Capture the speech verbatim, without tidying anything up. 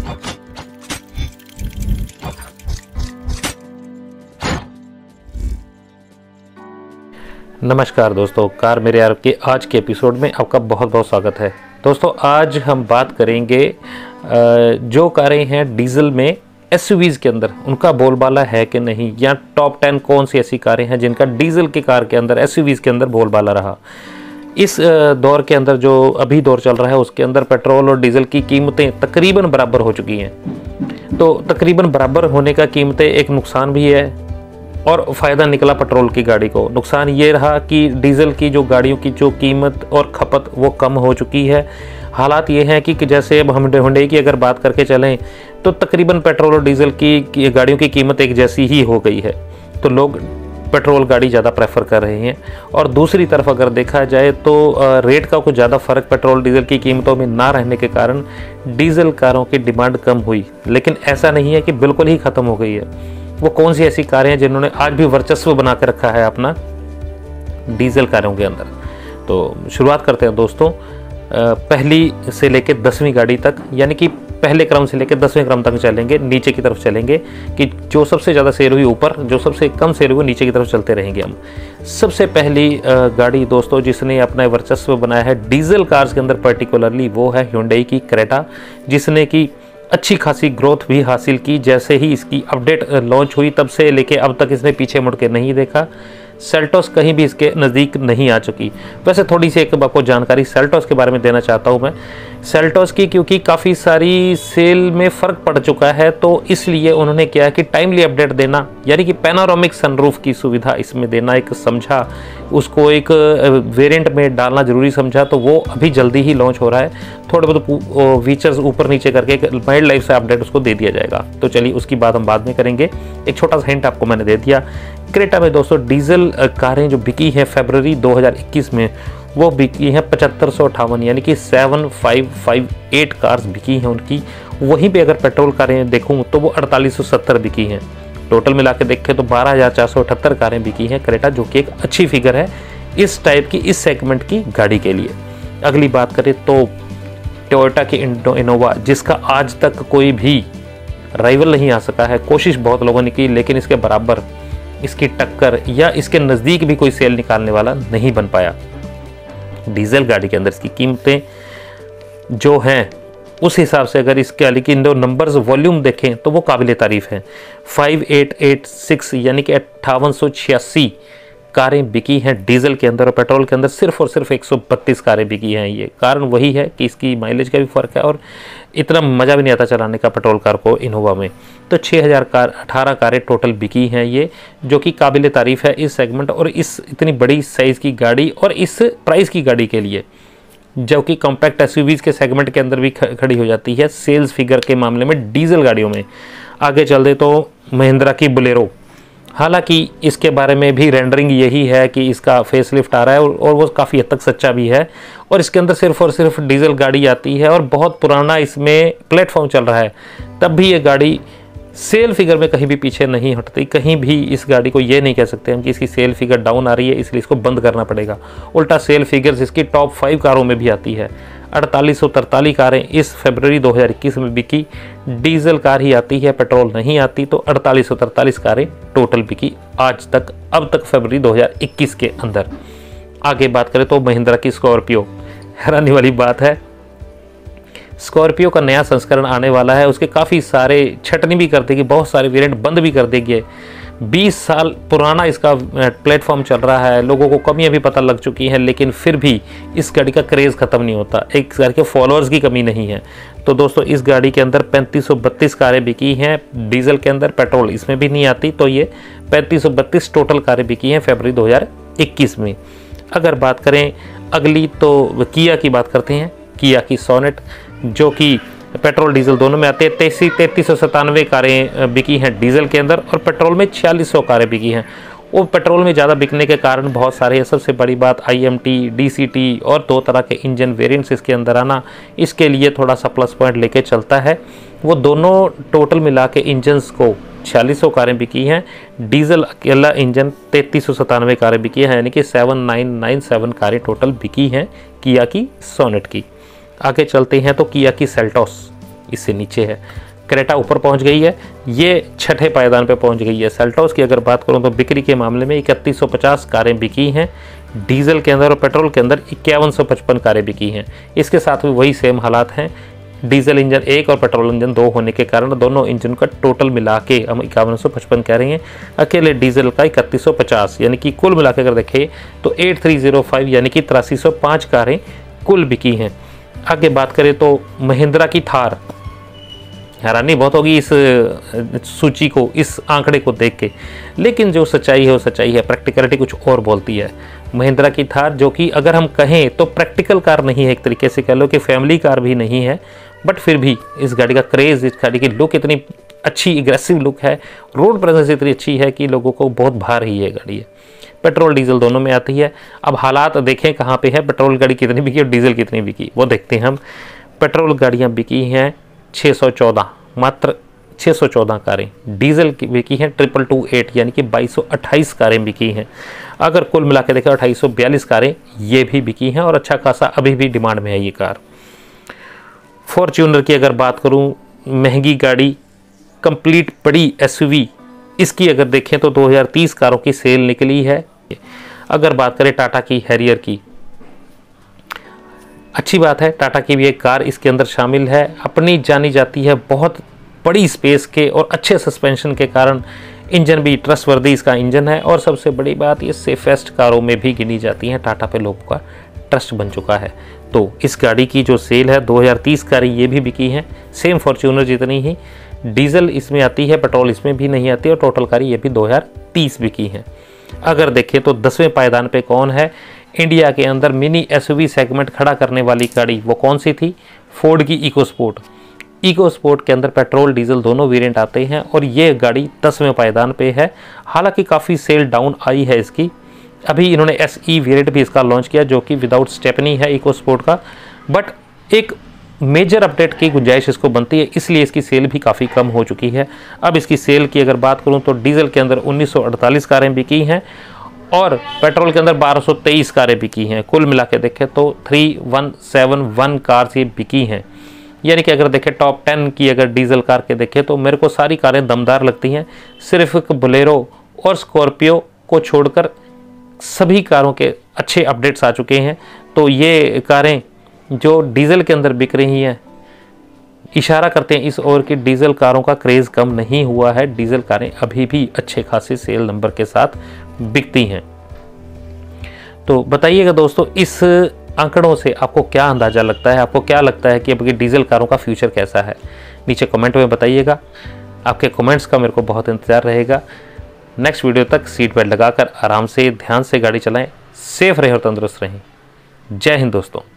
नमस्कार दोस्तों, कार मेरे यार के आज के एपिसोड में आपका बहुत बहुत स्वागत है। दोस्तों आज हम बात करेंगे जो कारें हैं डीजल में एसयूवीज़ के अंदर, उनका बोलबाला है कि नहीं, या टॉप टेन कौन सी ऐसी कारें हैं जिनका डीजल की कार के अंदर एसयूवीज़ के अंदर बोलबाला रहा। इस दौर के अंदर जो अभी दौर चल रहा है उसके अंदर पेट्रोल और डीजल की कीमतें तकरीबन बराबर हो चुकी हैं। तो तकरीबन बराबर होने का कीमतें एक नुकसान भी है और फ़ायदा निकला पेट्रोल की गाड़ी को। नुकसान ये रहा कि डीजल की जो गाड़ियों की जो कीमत और खपत वो कम हो चुकी है। हालात ये हैं कि जैसे अब हम हुंडई की अगर बात करके चलें तो तकरीबन पेट्रोल और डीजल की गाड़ियों की कीमत एक जैसी ही हो गई है, तो लोग पेट्रोल गाड़ी ज़्यादा प्रेफर कर रहे हैं। और दूसरी तरफ अगर देखा जाए तो रेट का कुछ ज़्यादा फ़र्क पेट्रोल डीजल की कीमतों में ना रहने के कारण डीजल कारों की डिमांड कम हुई, लेकिन ऐसा नहीं है कि बिल्कुल ही ख़त्म हो गई है। वो कौन सी ऐसी कारें हैं जिन्होंने आज भी वर्चस्व बना कर रखा है अपना डीजल कारों के अंदर। तो शुरुआत करते हैं दोस्तों पहली से लेकर दसवीं गाड़ी तक, यानी कि पहले क्रम से लेकर दसवें क्रम तक चलेंगे, नीचे की तरफ चलेंगे कि जो सबसे ज़्यादा सेल हुई ऊपर, जो सबसे कम सेल हुई नीचे की तरफ चलते रहेंगे हम। सबसे पहली गाड़ी दोस्तों जिसने अपना वर्चस्व बनाया है डीजल कार्स के अंदर पर्टिकुलरली, वो है हुंडई की क्रेटा, जिसने की अच्छी खासी ग्रोथ भी हासिल की। जैसे ही इसकी अपडेट लॉन्च हुई तब से लेके अब तक इसने पीछे मुड़ के नहीं देखा। सेल्टोस कहीं भी इसके नज़दीक नहीं आ चुकी। वैसे थोड़ी सी एक आपको जानकारी सेल्टोस के बारे में देना चाहता हूँ मैं। सेल्टोस की क्योंकि काफ़ी सारी सेल में फ़र्क पड़ चुका है, तो इसलिए उन्होंने क्या कि टाइमली अपडेट देना, यानी कि पैनोरामिक सनरूफ की सुविधा इसमें देना एक समझा, उसको एक वेरिएंट में डालना ज़रूरी समझा। तो वो अभी जल्दी ही लॉन्च हो रहा है। थोड़े बहुत फीचर्स ऊपर नीचे करके एक वाइल्ड लाइफ से अपडेट उसको दे दिया जाएगा। तो चलिए उसकी बात हम बाद में करेंगे। एक छोटा सा हिंट आपको मैंने दे दिया। क्रेटा में दोस्तों डीजल कारें जो बिकी हैं फरवरी दो हज़ार इक्कीस में, वो बिकी हैं पचहत्तर सौ अट्ठावन, यानी कि seven five five eight cars बिकी हैं उनकी। वहीं पे अगर पेट्रोल कारें देखूँ तो वो अड़तालीस सौ सत्तर बिकी हैं। टोटल मिला के देखें तो बारह हज़ार चार सौ अठहत्तर कारें बिकी हैं क्रेटा, जो कि एक अच्छी फिगर है इस टाइप की, इस सेगमेंट की गाड़ी के लिए। अगली बात करें तो टोयोटा की इनोवा, जिसका आज तक कोई भी राइवल नहीं आ सका है। कोशिश बहुत लोगों ने की, लेकिन इसके बराबर, इसकी टक्कर या इसके नज़दीक भी कोई सेल निकालने वाला नहीं बन पाया। डीजल गाड़ी के अंदर इसकी कीमतें जो हैं उस हिसाब से अगर इसके लेकिन जो नंबर्स वॉल्यूम देखें तो वो काबिल तारीफ़ हैं। फाइव एट एट सिक्स यानी कि अट्ठावन सौ छियासी कारें बिकी हैं डीजल के अंदर, और पेट्रोल के अंदर सिर्फ और सिर्फ एक सौ बत्तीस कारें बिकी हैं। ये कारण वही है कि इसकी माइलेज का भी फ़र्क है और इतना मज़ा भी नहीं आता चलाने का पेट्रोल कार को इनोवा में। तो छः हज़ार कार अठारह कारें टोटल बिकी हैं ये, जो कि काबिल तारीफ़ है इस सेगमेंट और इस इतनी बड़ी साइज़ की गाड़ी और इस प्राइस की गाड़ी के लिए, जो कि कॉम्पैक्ट एसयूवीज़ के सेगमेंट के अंदर भी खड़ी हो जाती है सेल्स फिगर के मामले में डीजल गाड़ियों में। आगे चल दे तो महिंद्रा की बोलेरो, हालांकि इसके बारे में भी रेंडरिंग यही है कि इसका फेसलिफ्ट आ रहा है और वो काफ़ी हद तक सच्चा भी है। और इसके अंदर सिर्फ और सिर्फ डीजल गाड़ी आती है और बहुत पुराना इसमें प्लेटफॉर्म चल रहा है, तब भी ये गाड़ी सेल फिगर में कहीं भी पीछे नहीं हटती। कहीं भी इस गाड़ी को ये नहीं कह सकते हम कि इसकी सेल फिगर डाउन आ रही है इसलिए इसको बंद करना पड़ेगा। उल्टा सेल फिगर्स इसकी टॉप फाइव कारों में भी आती है। अड़तालीस सौ तरतालीस कारें इस फरवरी दो हज़ार इक्कीस में बिकी। डीजल कार ही आती है, पेट्रोल नहीं आती। तो अड़तालीस सौ तरतालीस कारें टोटल बिकी आज तक, अब तक फरवरी दो हज़ार इक्कीस के अंदर। आगे बात करें तो महिंद्रा की स्कॉर्पियो, हैरानी वाली बात है, स्कॉर्पियो का नया संस्करण आने वाला है। उसके काफ़ी सारे छटनी भी कर देगी, बहुत सारे वेरिएंट बंद भी कर देगी। बीस साल पुराना इसका प्लेटफॉर्म चल रहा है, लोगों को कमियां भी पता लग चुकी हैं, लेकिन फिर भी इस गाड़ी का क्रेज़ ख़त्म नहीं होता। एक गाड़ी के फॉलोअर्स की कमी नहीं है। तो दोस्तों इस गाड़ी के अंदर पैंतीस सौ बत्तीस कारें बिकी हैं डीजल के अंदर, पेट्रोल इसमें भी नहीं आती। तो ये पैंतीस सौ बत्तीस टोटल कारें बिकी हैं फरवरी दो हज़ार इक्कीस में। अगर बात करें अगली तो किया की बात करते हैं। किया की सोनेट, जो कि पेट्रोल डीजल दोनों में आते हैं। तैतीस तैतीस सौ सतानवे कारें बिकी हैं डीजल के अंदर और पेट्रोल में छियालीस सौ कारें बिकी हैं। वो पेट्रोल में ज़्यादा बिकने के कारण बहुत सारे हैं। सबसे बड़ी बात I M T, D C T और दो तरह के इंजन वेरिएंट्स इसके अंदर आना इसके लिए थोड़ा सा प्लस पॉइंट लेके चलता है। वो दोनों टोटल मिला के इंजन्स को छियालीस सौ कारें बिकी हैं। डीजल अकेला इंजन तैतीस सौ सतानवे कारें बिकी हैं, यानी कि सेवन नाइन नाइन सेवन कारें टोटल बिकी हैं किया की सोनेट की। आगे चलते हैं तो किया की सेल्टोस। इससे नीचे है। क्रेटा ऊपर पहुंच गई है, ये छठे पायदान पे पहुंच गई है। सेल्टोस की अगर बात करूं तो बिक्री के मामले में इकतीस सौ पचास कारें बिकी हैं। डीजल के अंदर और पेट्रोल के अंदर इक्यावन सौ पचपन कारें बिकी हैं। इसके साथ भी वही सेम हालात हैं, डीजल इंजन एक और पेट्रोल इंजन दो होने के कारण दोनों इंजन का टोटल मिला के हम इक्यावन सौ पचपन कह रहे हैं, अकेले डीजल का इकतीस सौ पचास, यानी कि कुल मिला के अगर देखें तो एट थ्री ज़ीरो फाइव यानी कि तिरासी सौ पाँच कारें कुल बिकी हैं। आगे बात करें तो महिंद्रा की थार, हैरानी बहुत होगी इस सूची को, इस आंकड़े को देख के, लेकिन जो सच्चाई है वो सच्चाई है, प्रैक्टिकलिटी कुछ और बोलती है। महिंद्रा की थार जो कि अगर हम कहें तो प्रैक्टिकल कार नहीं है, एक तरीके से कह लो कि फैमिली कार भी नहीं है, बट फिर भी इस गाड़ी का क्रेज़, इस गाड़ी की लुक इतनी अच्छी एग्रेसिव लुक है, रोड प्रेजेंस इतनी अच्छी है कि लोगों को बहुत भा रही है गाड़ी है। पेट्रोल डीजल दोनों में आती है। अब हालात देखें कहाँ पे है, पेट्रोल गाड़ी कितनी बिकी और डीजल कितनी बिकी वो देखते हैं हम। पेट्रोल गाड़ियाँ बिकी हैं छः सौ चौदह, मात्र छः सौ चौदह कारें। डीजल की बिकी हैं ट्रिपल टू एट यानी कि बाईस सौ अट्ठाईस कारें बिकी हैं। अगर कुल मिला के देखें अट्ठाईस सौ बयालीस कारें ये भी बिकी हैं और अच्छा खासा अभी भी डिमांड में है ये कार। फॉर्च्यूनर की अगर बात करूं, महंगी गाड़ी, कंप्लीट बड़ी एसयूवी, इसकी अगर देखें तो दो हज़ार तीस कारों की सेल निकली है। अगर बात करें टाटा की हैरियर की, अच्छी बात है, टाटा की भी एक कार इसके अंदर शामिल है। अपनी जानी जाती है बहुत बड़ी स्पेस के और अच्छे सस्पेंशन के कारण, इंजन भी ट्रस्टवर्दी इसका इंजन है, और सबसे बड़ी बात ये सेफेस्ट कारों में भी गिनी जाती है। टाटा पे लोगों का ट्रस्ट बन चुका है। तो इस गाड़ी की जो सेल है दो हज़ार तीस कारें ये भी बिकी हैं, सेम फॉर्च्यूनर जितनी ही। डीजल इसमें आती है, पेट्रोल इसमें भी नहीं आती, और टोटल कारें ये भी दो हज़ार तीस बिकी हैं। अगर देखें तो दसवें पायदान पे कौन है, इंडिया के अंदर मिनी एसयूवी सेगमेंट खड़ा करने वाली गाड़ी वो कौन सी थी, फोर्ड की इको स्पोर्ट। इको स्पोर्ट के अंदर पेट्रोल डीजल दोनों वेरिएंट आते हैं और ये गाड़ी दसवें पायदान पे है। हालांकि काफ़ी सेल डाउन आई है इसकी, अभी इन्होंने एस ई वेरिएंट भी इसका लॉन्च किया जो कि विदाउट स्टेपनी है इको स्पोर्ट का, बट एक मेजर अपडेट की गुंजाइश इसको बनती है, इसलिए इसकी सेल भी काफ़ी कम हो चुकी है। अब इसकी सेल की अगर बात करूं तो डीजल के अंदर उन्नीस सौ अड़तालीस कारें बिकी हैं और पेट्रोल के अंदर बारह सौ तेईस कारें बिकी हैं। कुल मिला के देखें तो three one seven one cars ये बिकी हैं, यानी कि अगर देखें टॉप टेन की अगर डीजल कार के देखें तो मेरे को सारी कारें दमदार लगती हैं। सिर्फ एक बोलेरो और स्कॉर्पियो को छोड़कर सभी कारों के अच्छे अपडेट्स आ चुके हैं। तो ये कारें जो डीजल के अंदर बिक रही हैं इशारा करते हैं इस ओर कि डीजल कारों का क्रेज़ कम नहीं हुआ है, डीजल कारें अभी भी अच्छे खासे सेल नंबर के साथ बिकती हैं। तो बताइएगा दोस्तों, इस आंकड़ों से आपको क्या अंदाज़ा लगता है, आपको क्या लगता है कि अब ये डीजल कारों का फ्यूचर कैसा है, नीचे कमेंट में बताइएगा। आपके कमेंट्स का मेरे को बहुत इंतज़ार रहेगा। नेक्स्ट वीडियो तक सीट बेल्ट लगाकर आराम से ध्यान से गाड़ी चलाएं, सेफ रहें और तंदुरुस्त रहें। जय हिंद दोस्तों।